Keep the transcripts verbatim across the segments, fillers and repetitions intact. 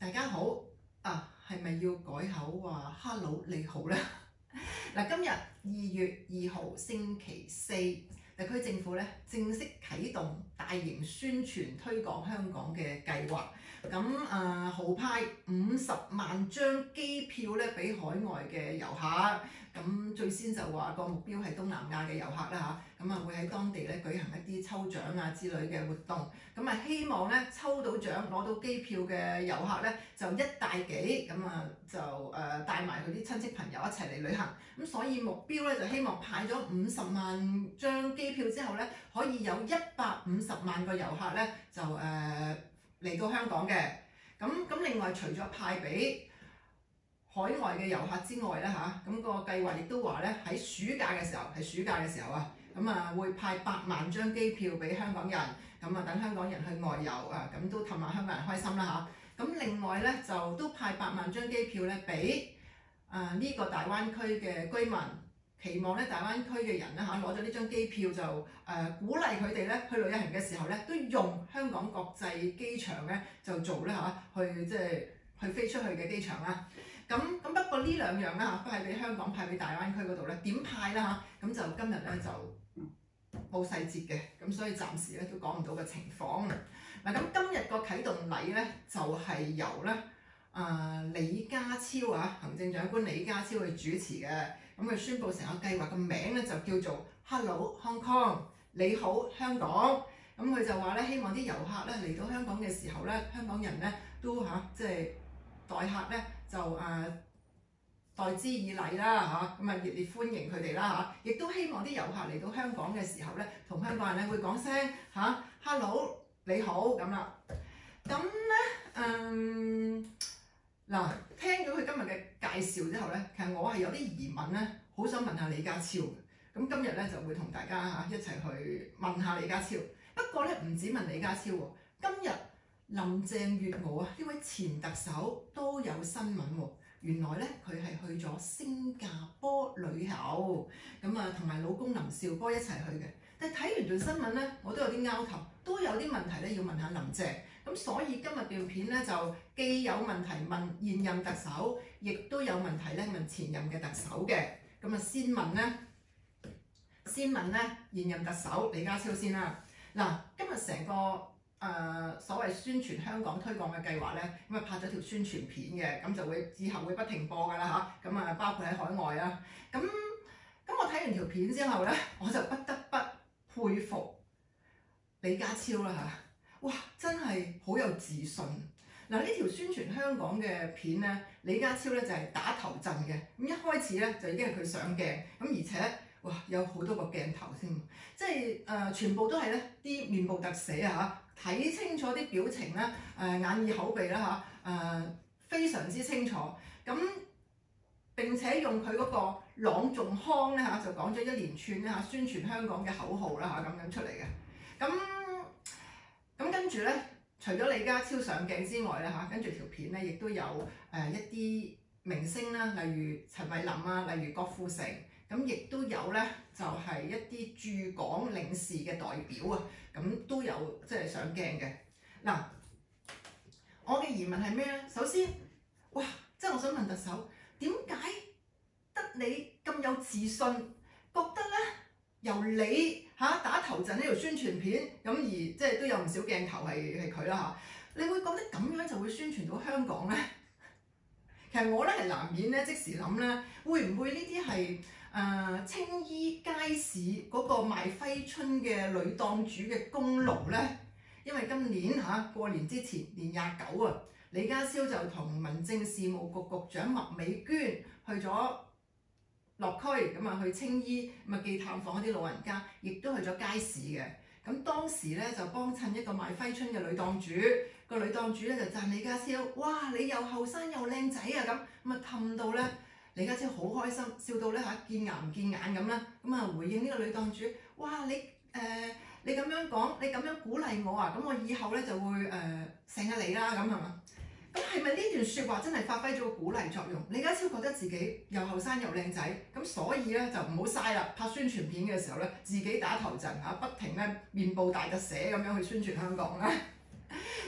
大家好啊，係咪要改口話 Hello 你好咧？嗱，今日二月二號星期四，特區政府咧正式啟動大型宣傳推廣香港嘅計劃。咁啊，豪派五十萬張機票咧俾海外嘅遊客。咁最先就話個目標係東南亞嘅遊客啦嚇，咁啊會喺當地咧舉行一啲抽獎啊之類嘅活動，咁啊希望咧抽到獎攞到機票嘅遊客咧就一大幾，咁啊就誒帶埋佢啲親戚朋友一齊嚟旅行，咁所以目標咧就希望派咗五十萬張機票之後咧，可以有一百五十萬個遊客咧就誒嚟、呃、到香港嘅，咁咁另外除咗派俾海外嘅遊客之外咧嚇，咁個計劃亦都話咧喺暑假嘅時候，係暑假嘅時候啊，咁啊會派八萬張機票俾香港人，咁啊等香港人去外遊啊，咁都氹下香港人開心啦嚇。咁另外咧就都派八萬張機票咧俾啊呢個大灣區嘅居民，期望咧大灣區嘅人咧嚇攞咗呢張機票就誒、呃、鼓勵佢哋咧去旅行嘅時候咧都用香港國際機場咧就做咧嚇去即係去飛出去嘅機場啦。咁咁不過呢兩樣啦嚇，派俾香港派俾大灣區嗰度咧點派啦嚇，咁就今日咧就冇細節嘅，咁所以暫時咧都講唔到嘅情況。嗱，咁今日個啟動禮咧就係、是、由咧啊、呃、李家超啊行政長官李家超去主持嘅，咁佢宣布成個計劃嘅名咧就叫做 Hello Hong Kong， 你好香港。咁佢就話咧希望啲遊客咧嚟到香港嘅時候咧，香港人咧都嚇即係待客咧就誒、呃、待之以禮啦嚇，咁啊熱烈歡迎佢哋啦嚇，亦都希望啲遊客嚟到香港嘅時候咧，同香港人咧會講聲嚇 Hello 你好咁啦。咁咧嗯嗱，聽咗佢今日嘅介紹之後咧，其實我係有啲疑問咧，好想問下李家超嘅。咁今日咧就會同大家嚇一齊去問下李家超。不過咧唔止問李家超喎，今日林鄭月娥啊呢位前特首都有新聞喎。原來咧佢係去咗新加坡旅遊，咁啊同埋老公林兆波一齊去嘅。但係睇完段新聞咧，我都有啲拗頭，都有啲問題咧要問下林鄭。咁所以今日段片咧就既有問題問現任特首，亦都有問題咧問前任嘅特首嘅。咁啊先問咧，先問咧現任特首李家超先啦。嗱，今日成個誒、呃、所謂宣傳香港推廣嘅計劃咧，咁啊拍咗條宣傳片嘅，咁就會之後會不停播㗎啦嚇，咁啊包括喺海外啦。咁咁我睇完條片之後咧，我就不得不佩服李家超啦嚇，哇真係好有自信。嗱，呢條宣傳香港嘅片咧，李家超咧就係打頭陣嘅，咁一開始咧就已經係佢上鏡，咁而且哇有好多個鏡頭先，即係誒、呃、全部都係咧啲面部特寫啊嚇，睇清楚啲表情啦，誒、呃、眼耳口鼻啦嚇，誒、呃、非常之清楚。咁並且用佢嗰個朗誦腔咧嚇，就講咗一連串咧嚇宣傳香港嘅口號啦嚇咁樣出嚟嘅。咁咁跟住咧，除咗李家超上鏡之外咧嚇，跟住條片咧亦都有誒、呃、一啲明星啦，例如陳慧琳啊，例如郭富城。咁亦都有咧，就係、是、一啲駐港領事嘅代表啊，咁都有即係上鏡嘅。嗱，我嘅疑問係咩咧？首先，哇，即係我想問特首，點解得你咁有自信，覺得咧由你嚇、啊、打頭陣呢條宣傳片，咁而即係都有唔少鏡頭係係佢啦嚇，你會覺得咁樣就會宣傳到香港咧？其實我咧係難免咧即時諗咧，會唔會呢啲係？誒、呃、青衣街市嗰個賣揮春嘅女檔主嘅功勞咧，因為今年嚇、啊、過年之前年廿九啊，李家超就同民政事務局局長麥美娟去咗落區，咁啊去青衣咁啊既探訪一啲老人家，亦都去咗街市嘅。咁當時咧就幫襯一個賣揮春嘅女檔主，個女檔主咧就讚李家超，哇你又後生又靚仔啊咁，咁啊氹到咧。李家超好開心，笑到咧嚇見牙唔見眼咁啦，咁啊回應呢個女檔主，哇你誒、呃、你咁樣講，你咁樣鼓勵我啊，咁我以後咧就會誒成日嚟啦咁係嘛？咁係咪呢段説話真係發揮咗個鼓勵作用？李家超覺得自己又後生又靚仔，咁所以咧就唔好嘥啦，拍宣傳片嘅時候咧自己打頭陣嚇，不停咧面部大特寫咁樣去宣傳香港啦。咁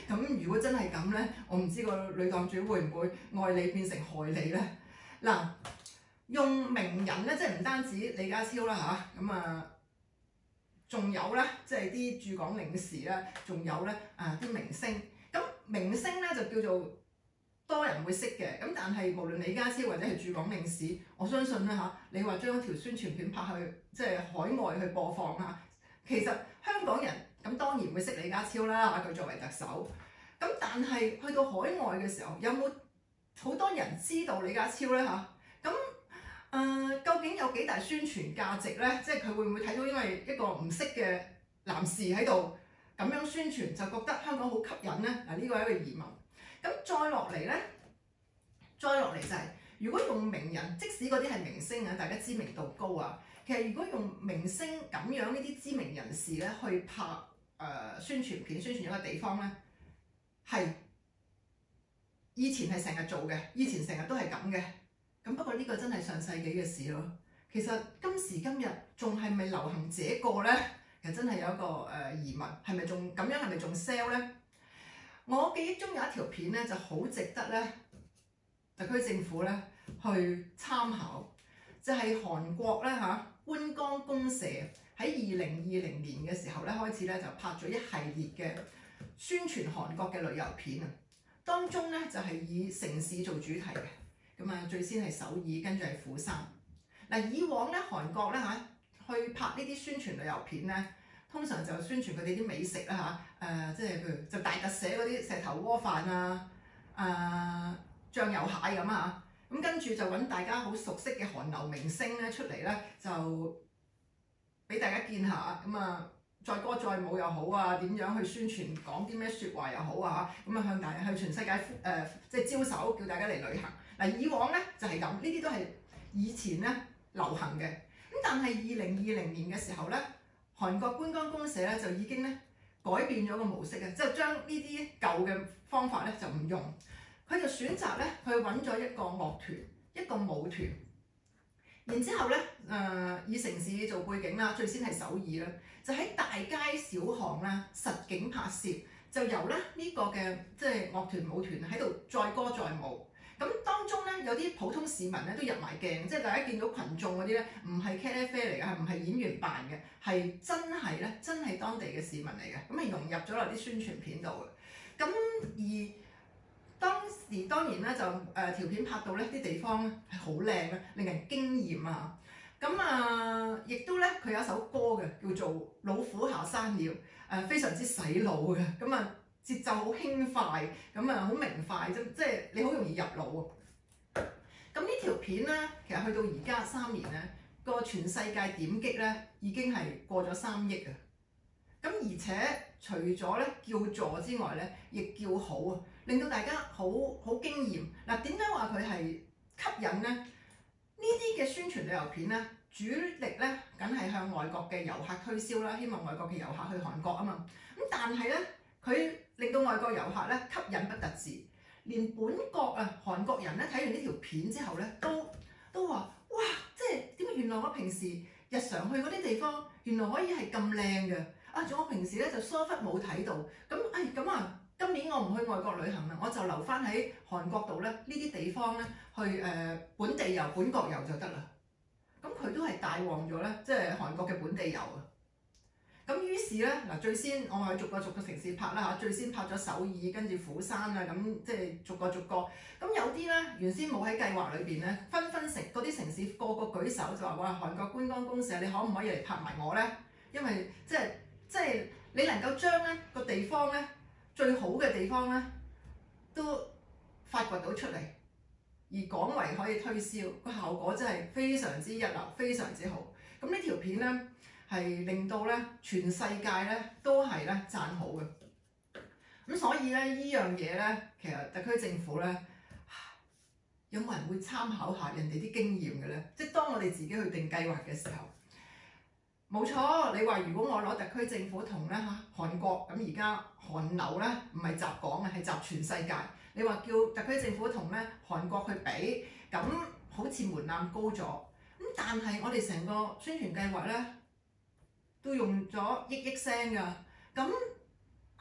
如果真係咁咧，我唔知個女檔主會唔會愛你變成害你咧？嗱，用名人咧，即係唔單止李家超啦嚇，咁啊，仲有咧，即係啲駐港領事咧，仲有咧啊啲明星。咁明星咧就叫做多人會識嘅，咁但係無論李家超或者係駐港領事，我相信咧嚇，你話將條宣傳片拍去即係海外去播放嚇，其實香港人咁當然會識李家超啦嚇，佢作為特首。咁但係去到海外嘅時候，有冇好多人知道李家超咧嚇？咁誒、呃、究竟有幾大宣傳價值咧？即係佢會唔會睇到因為一個唔識嘅男士喺度咁樣宣傳，就覺得香港好吸引咧？嗱，呢個係一個疑問。咁再落嚟咧，再落嚟就係、是、如果用名人，即使嗰啲係明星啊，大家知名度高啊，其實如果用明星咁樣呢啲知名人士咧去拍誒、呃、宣傳片，宣傳一個地方咧，係以前係成日做嘅，以前成日都係咁嘅。咁不過呢個真係上世紀嘅事咯。其實今時今日仲係咪流行這個咧？其實真係有一個誒、呃、疑問，係咪仲咁樣係咪仲 sell 咧？我記憶中有一條片咧就好值得咧特區政府咧去參考，就係、是、韓國咧嚇觀光公社喺二零二零年嘅時候咧開始咧就拍咗一系列嘅宣傳韓國嘅旅遊片啊，當中咧就係、是、以城市做主題嘅，咁啊最先係首爾，跟住係釜山。嗱，以往咧韓國咧嚇去拍呢啲宣傳旅遊片咧，通常就宣傳佢哋啲美食啦嚇，誒、呃、即係譬如就大特寫嗰啲石頭鍋飯啊、誒、呃、醬油蟹咁啊，咁跟住就揾大家好熟悉嘅韓流明星咧出嚟咧，就俾大家見下，咁啊載歌載舞又好啊，點樣去宣傳講啲咩説話又好啊，咁啊向大家去全世界誒、呃、即係招手，叫大家嚟旅行。嗱，以往咧就係咁，呢啲都係以前咧流行嘅。咁但係二零二零年嘅時候咧，韓國觀光公社咧就已經咧改變咗個模式嘅，即係將呢啲舊嘅方法咧就唔用，佢就選擇咧去揾咗一個樂團、一個舞團，然之後咧誒、呃、以城市做背景啦，最先係首爾啦，就喺大街小巷啦實景拍攝，就由咧呢、這個嘅即係樂團舞團喺度載歌載舞。咁當中咧有啲普通市民咧都入埋鏡，即係大家見到群眾嗰啲咧唔係茄喱啡嚟嘅，係唔係演員扮嘅，係真係咧真係當地嘅市民嚟嘅，咁係融入咗落啲宣傳片度嘅。咁而當時當然咧就誒、呃、條片拍到咧啲地方係好靚咧，令人驚豔啊！咁啊，亦都咧佢有一首歌嘅叫做《老虎下山了》，誒、呃、非常之洗腦嘅，咁啊〜節奏好輕快，咁啊好明快，即即係你好容易入腦啊！咁呢條片咧，其實去到而家三年咧，個全世界點擊咧已經係過咗三億啊！咁而且除咗咧叫座之外咧，亦叫好啊，令到大家好好驚豔。嗱，點解話佢係吸引咧？呢啲嘅宣傳旅遊片咧，主力咧梗係向外國嘅遊客推銷啦，希望外國嘅遊客去韓國啊嘛。咁但係咧，佢令到外國遊客咧吸引不特止，連本國啊韓國人咧睇完呢條片之後咧，都都話：哇！即係點解原來我平時日常去嗰啲地方，原來可以係咁靚嘅啊！仲我平時咧就疏忽冇睇到，咁誒咁啊，今年我唔去外國旅行啦，我就留翻喺韓國度咧，呢啲地方咧去誒、呃、本地遊、本國遊就得啦。咁佢都係帶旺咗咧，即係韓國嘅本地遊啊！咁於是咧，嗱最先我係逐個逐個城市拍啦嚇，最先拍咗首爾，跟住釜山啊，咁即係逐個逐個。咁有啲咧原先冇喺計劃裏邊咧，紛紛成嗰啲城市個個舉手就話：哇！韓國觀光公社，你可唔可以嚟拍埋我咧？因為即係即係你能夠將咧個地方咧最好嘅地方咧都發掘到出嚟，而廣為可以推銷，個效果真係非常之一流，非常之好。咁呢條片咧，係令到咧全世界咧都係咧讚好嘅，咁所以咧呢樣嘢咧，其實特區政府咧有冇人會參考下人哋啲經驗嘅咧？即係當我哋自己去定計劃嘅時候，冇錯。你話如果我攞特區政府同咧嚇韓國咁，而家韓流咧唔係集港嘅，係集全世界。你話叫特區政府同咧韓國去比，咁好似門檻高咗。咁但係我哋成個宣傳計劃咧，都用咗億億聲㗎，咁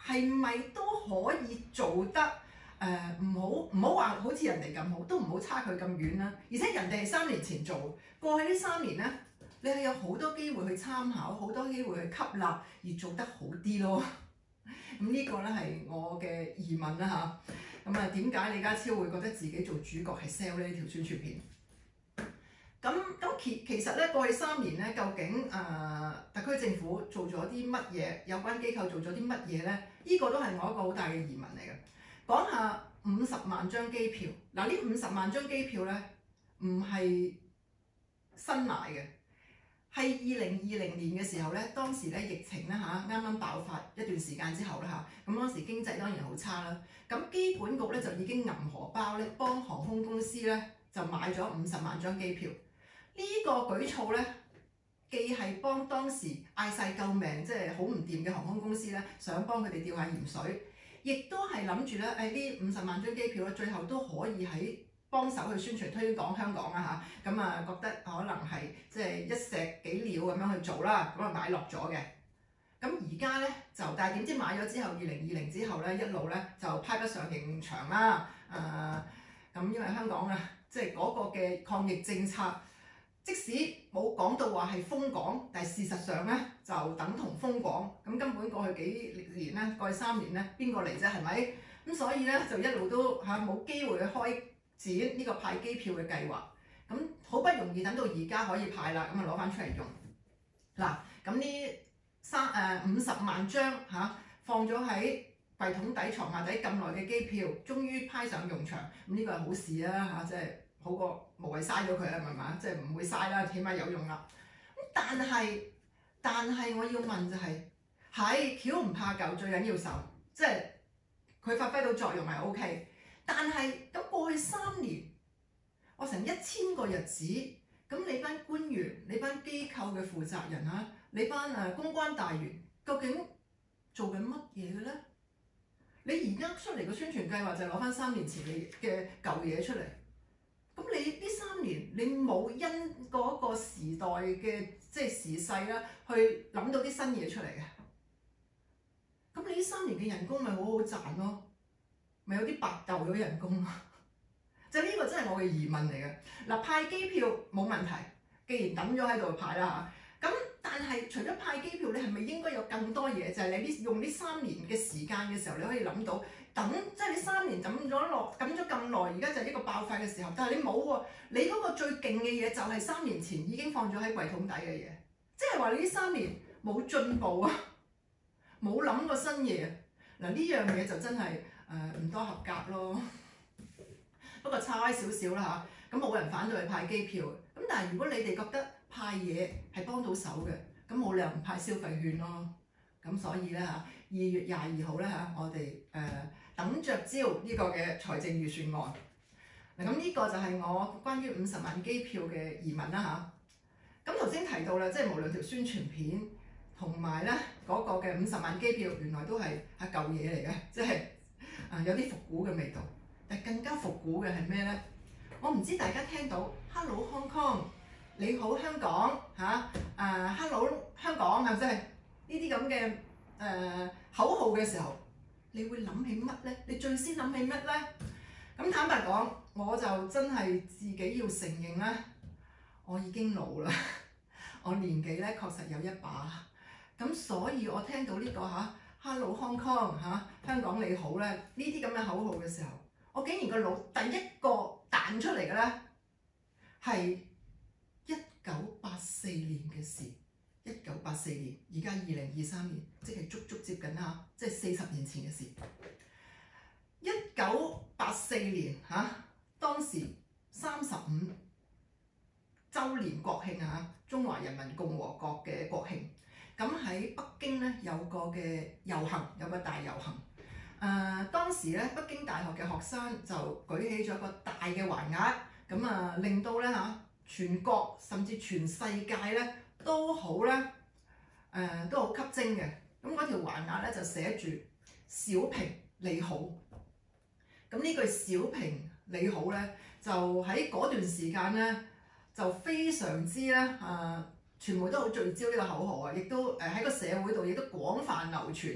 係咪都可以做得誒唔好唔好話好似人哋咁好，都唔好差佢咁遠啦。而且人哋係三年前做，過去呢三年咧，你係有好多機會去參考，好多機會去吸納而做得好啲咯。咁呢個咧係我嘅疑問啦嚇。咁啊，點解李家超會覺得自己做主角係 sell 呢條宣傳片？咁咁其其實咧過去三年咧，究竟誒、呃、特區政府做咗啲乜嘢？有關機構做咗啲乜嘢咧？呢、這個都係我一個好大嘅疑問嚟嘅。講下五十萬張機票，嗱呢五十萬張機票咧唔係新買嘅，係二零二零年嘅時候咧，當時咧疫情咧嚇啱啱爆發一段時間之後咧嚇，咁當時經濟當然好差啦。咁機管局咧就已經揞荷包咧，幫航空公司咧就買咗五十萬張機票。呢個舉措咧，既係幫當時嗌晒救命，即係好唔掂嘅航空公司咧，想幫佢哋吊下鹽水，亦都係諗住咧，誒呢五十萬張機票咧，最後都可以喺幫手去宣傳推廣香港啊嚇，咁啊覺得可能係即係一石幾鳥咁樣去做啦，咁啊買落咗嘅。咁而家咧就，但係點知買咗之後，二零二零之後咧，一路咧就派不上用場啦。誒、呃，咁因為香港啊，即係嗰個嘅抗疫政策。即使冇講到話係封港，但係事實上咧就等同封港。咁根本過去幾年咧，過去三年咧，邊個嚟啫？係咪？咁所以咧就一路都嚇冇機會去開展呢個派機票嘅計劃。咁好不容易等到而家可以派啦，咁啊攞翻出嚟用。嗱，咁呢三誒五十萬張嚇、啊、放咗喺櫃桶底、床下底咁耐嘅機票，終於派上用場。咁呢個係好事啊嚇，即係。好過無謂嘥咗佢啦，係嘛？即係唔會嘥啦，起碼有用啦。咁但係，但係我要問就係、是，係橋唔怕舊，最緊要受，即係佢發揮到作用係 O K。但係咁過去三年，我成一千個日子，咁你班官員、你班機構嘅負責人啊，你班誒公關大員，究竟做緊乜嘢嘅咧？你而家出嚟個宣傳計劃就係攞翻三年前嘅嘅舊嘢出嚟。咁你呢三年你冇因嗰個時代嘅即係時勢啦，去諗到啲新嘢出嚟嘅，咁你呢三年嘅人工咪好好賺咯，咪有啲白豆咗人工啊！就呢個真係我嘅疑問嚟嘅。嗱，派機票冇問題，既然等咗喺度派啦嚇，咁但係除咗派機票，你係咪應該有更多嘢？就係、是、你呢用呢三年嘅時間嘅時候，你可以諗到。等即係你三年等咗落，等咗咁耐，而家就係一個爆發嘅時候。但係你冇喎，你嗰個最勁嘅嘢就係三年前已經放咗喺櫃桶底嘅嘢，即係話你呢三年冇進步啊，冇諗過新嘢。嗱呢樣嘢就真係誒唔多合格咯。不過差少少啦嚇，咁冇人反對去派機票。咁但係如果你哋覺得派嘢係幫到手嘅，咁冇理由唔派消費券咯。咁所以咧嚇，二月廿二號咧嚇，我哋誒。呃等着招呢個嘅財政預算案。嗱，咁呢個就係我關於五十萬機票嘅疑問啦嚇。咁頭先提到啦，即係無論條宣傳片同埋咧嗰個嘅五十萬機票，原來都係係舊嘢嚟嘅，即係啊有啲復古嘅味道。但係更加復古嘅係咩咧？我唔知大家聽到 Hello Hong Kong， 你好香港嚇，啊 Hello 香港係咪即係呢啲咁嘅誒口號嘅時候？你會諗起乜咧？你最先諗起乜咧？咁坦白講，我就真係自己要承認咧，我已經老啦，我年紀咧確實有一把。咁所以我聽到呢、這個嚇 Hello Hong Kong 嚇、啊、香港你好咧呢啲咁嘅口號嘅時候，我竟然個腦第一個彈出嚟嘅咧係一九八四年嘅事。一九八四年，而家二零二三年，即係足足接近啦，即係四十年前嘅事。一九八四年嚇、啊，當時三十五週年國慶啊，中華人民共和國嘅國慶。咁喺北京咧有個嘅遊行，有個大遊行。誒、呃，當時咧北京大學嘅學生就舉起咗個大嘅橫額，咁啊令到咧嚇全國甚至全世界咧。都好咧，誒、呃、都好吸睛嘅。咁嗰條橫額咧就寫住小平你好。咁呢句小平你好咧，就喺嗰段時間咧就非常之咧誒、呃，傳媒都好聚焦呢個口號啊，亦都誒喺個社會度亦都廣泛流傳嚇。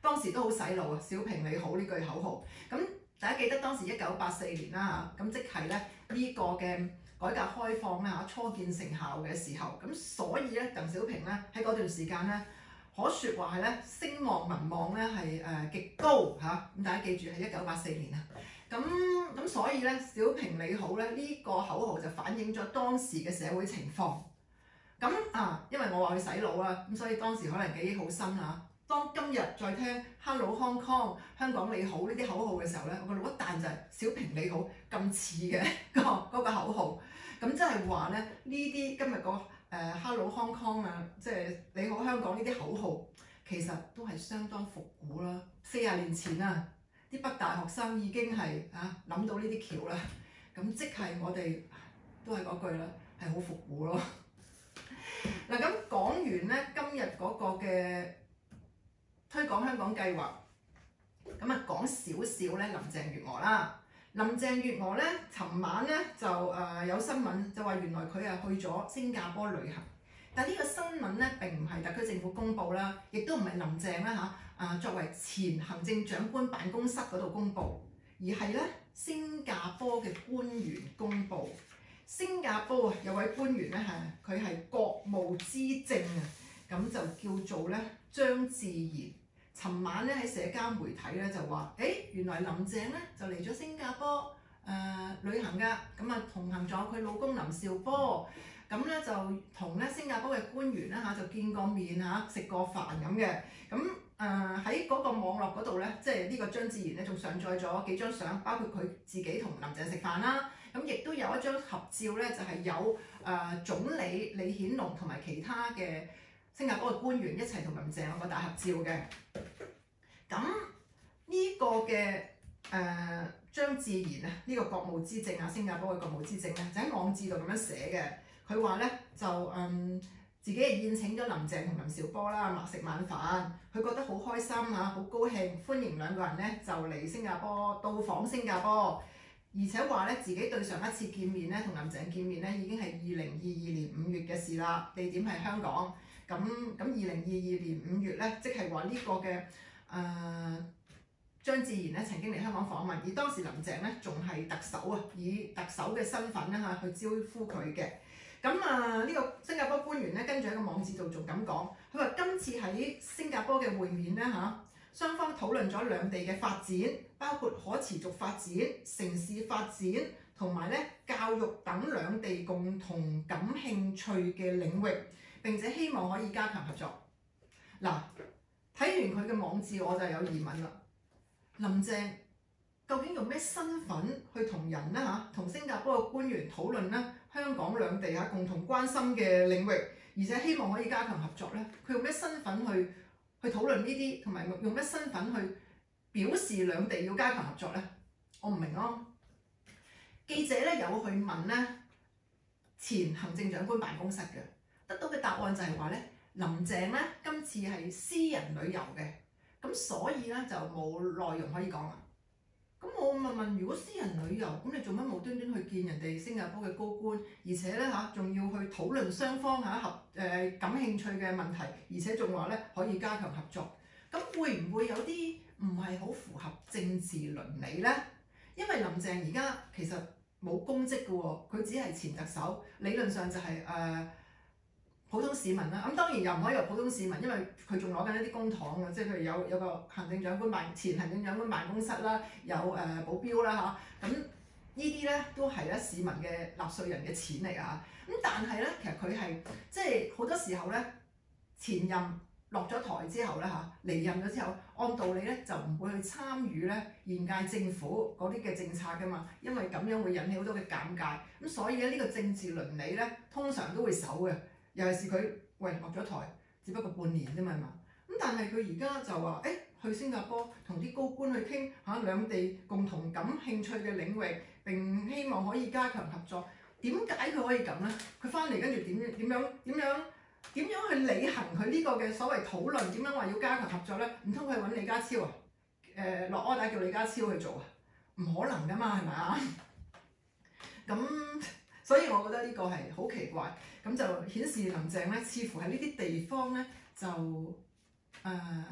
當時都好洗腦啊！小平你好呢句口號，咁大家記得當時一九八四年啦嚇，咁即係咧呢個嘅改革開放咧嚇初見成效嘅時候，咁所以咧鄧小平咧喺嗰段時間咧，可説話係咧聲望民望咧係誒極高嚇，咁大家記住係一九八四年啊，咁咁所以咧小平你好咧呢個口號就反映咗當時嘅社會情況。咁啊，因為我話佢洗腦啦，咁所以當時可能記憶好深啊。當今日再聽 Hello Hong Kong 香港你好呢啲口號嘅時候咧，我個腦一彈就係小平你好咁似嘅個嗰個口號。咁即係話咧呢啲今日個誒 Hello Hong Kong 啊，即係你好香港呢啲口號，其實都係相當復古啦。四十年前啊，啲北大學生已經係啊諗到呢啲橋啦。咁即係我哋都係嗰句啦，係好復古咯。嗱咁講完咧今日嗰個嘅推廣香港計劃，咁啊講少少咧林鄭月娥啦。林鄭月娥咧，尋晚咧就誒、呃、有新聞就話原來佢係去咗新加坡旅行，但呢個新聞咧並唔係特區政府公佈啦，亦都唔係林鄭啦嚇啊作為前行政長官辦公室嗰度公佈，而係咧新加坡嘅官員公佈。新加坡啊有位官員咧係佢係國務資政啊，咁就叫做咧張志賢。尋晚咧喺社交媒體咧就話，誒原來林鄭咧就嚟咗新加坡誒、呃、旅行㗎，咁啊同行咗佢老公林紹波，咁咧就同咧新加坡嘅官員咧嚇就見過面嚇，食過飯咁嘅，咁誒喺嗰個網絡嗰度咧，即係呢個張志賢咧仲上載咗幾張相，包括佢自己同林鄭食飯啦，咁亦都有一張合照咧，就係、是、有誒、呃、總理李顯龍同埋其他嘅新加坡嘅官員一齊同林鄭有個大合照嘅。咁呢個嘅誒、呃、張志賢啊，呢、這個國務資政啊，新加坡嘅國務資政咧，就喺網誌度咁樣寫嘅。佢話咧就嗯自己係宴請咗林鄭同林紹波啦，默食晚飯。佢覺得好開心嚇，好高興，歡迎兩個人咧就嚟新加坡到訪新加坡，而且話咧自己對上一次見面咧同林鄭見面咧已經係二零二二年五月嘅事啦，地點係香港。咁咁二零二二年五月咧，即係話呢個嘅誒、呃、張志賢咧曾經嚟香港訪問，而當時林鄭咧仲係特首啊，以特首嘅身份咧嚇去招呼佢嘅。咁啊呢個新加坡官員咧跟住喺個網誌度仲咁講，佢話今次喺新加坡嘅會面咧嚇，雙方討論咗兩地嘅發展，包括可持續發展、城市發展同埋咧教育等兩地共同感興趣嘅領域。並且希望可以加強合作。嗱，睇完佢嘅網誌我就有疑問啦。林鄭究竟用咩身份去同人咧嚇，同新加坡嘅官員討論咧香港兩地嚇共同關心嘅領域，而且希望可以加強合作咧？佢用咩身份去去討論呢啲，同埋用咩身份去表示兩地要加強合作咧？我唔明咯。記者咧有去問咧前行政長官辦公室嘅。得到嘅答案就係話咧，林鄭咧今次係私人旅遊嘅，咁所以咧就冇內容可以講啦。咁我問問，如果私人旅遊，咁你做乜無端端去見人哋新加坡嘅高官，而且咧嚇仲要去討論雙方嚇合誒、呃、感興趣嘅問題，而且仲話咧可以加強合作，咁會唔會有啲唔係好符合政治倫理咧？因為林鄭而家其實冇公職嘅喎，佢只係前特首，理論上就係、是、誒。呃普通市民啦，咁當然又唔可以由普通市民，因為佢仲攞緊一啲公帑嘅，即係譬如有有個行政長官辦前行政長官辦公室啦，有誒、呃、保鏢啦嚇，咁呢啲咧都係咧市民嘅納稅人嘅錢嚟啊，咁但係咧其實佢係即係好多時候咧前任落咗台之後咧嚇離任咗之後，按道理咧就唔會去參與咧現屆政府嗰啲嘅政策噶嘛，因為咁樣會引起好多嘅尷尬，咁所以咧呢個政治倫理咧通常都會守嘅。尤其是佢喂落咗台，只不過半年啫嘛，係嘛？咁但係佢而家就話，誒、欸、去新加坡同啲高官去傾嚇兩地共同感興趣嘅領域，並希望可以加強合作。點解佢可以咁咧？佢翻嚟跟住點點樣點樣點樣去履行佢呢個嘅所謂討論？點樣話要加強合作咧？唔通佢揾李家超啊？誒落 order 叫李家超去做啊？唔可能噶嘛，係咪啊？咁所以我覺得呢個係好奇怪。咁就顯示林鄭咧，似乎喺呢啲地方咧就誒、呃、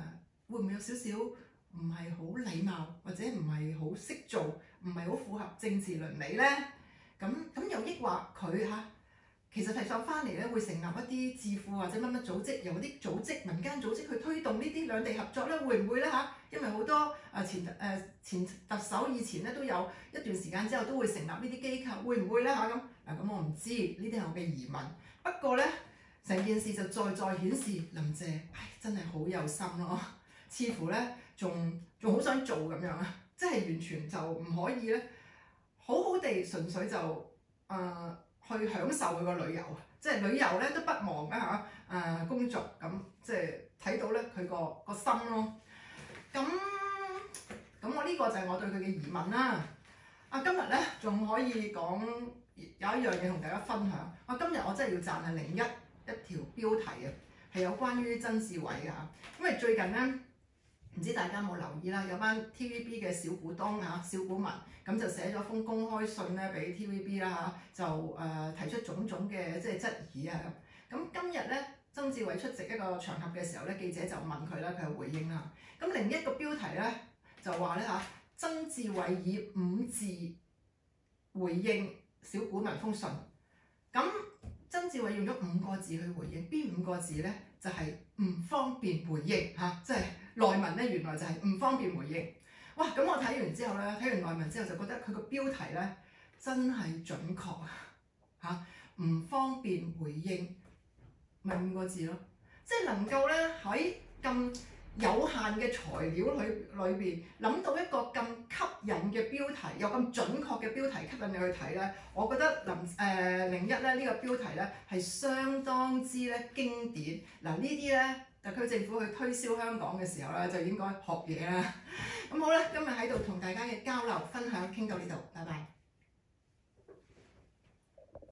會唔會有少少唔係好禮貌，或者唔係好識做，唔係好符合政治倫理咧？咁咁又抑或佢嚇？其實提上翻嚟咧，會成立一啲智庫或者乜乜組織，由啲組織、民間組織去推動呢啲兩地合作咧，會唔會咧嚇？因為好多誒前誒、呃、前特首以前咧都有一段時間之後都會成立呢啲機構，會唔會咧嚇咁？嗱咁我唔知，呢啲係我嘅疑問。不過咧，成件事就再再顯示林鄭，唉真係好有心咯，似乎咧仲仲好想做咁樣啊，即係完全就唔可以咧，好好地純粹就誒。呃去享受佢個旅遊，即係旅遊咧都不忘嘅嚇，誒工作咁，即係睇到咧佢個個心咯。咁咁我呢個就係我對佢嘅疑問啦。啊今日咧仲可以講有一樣嘢同大家分享。我今日我真係要讚下另一一條標題啊，係有關於曾志偉嘅嚇，因為最近咧。唔知大家有冇留意啦？有班 T V B 嘅小股東嚇、小股民咁就寫咗封公開信咧俾 T V B 啦嚇，就誒、呃、提出種種嘅即係質疑啊咁。咁今日咧，曾志偉出席一個場合嘅時候咧，記者就問佢啦，佢有回應啦。咁另一個標題咧就話咧嚇，曾志偉以五字回應小股民封信。咁曾志偉用咗五個字去回應，邊五個字咧？就係、是、唔方便回應嚇、啊，即係內文咧原來就係唔方便回應。哇！咁我睇完之後咧，睇完內文之後就覺得佢個標題咧真係準確嚇，唔、啊、方便回應咪五個字咯，即係能夠咧喺咁有限嘅材料裏裏邊諗到一個咁吸引嘅標題，有咁準確嘅標題吸引你去睇咧，我覺得林誒零一咧呢個標題咧係相當之咧經典。嗱呢啲咧特區政府去推銷香港嘅時候咧就應該學嘢啦。咁好啦，今日喺度同大家嘅交流分享傾到呢度，拜拜。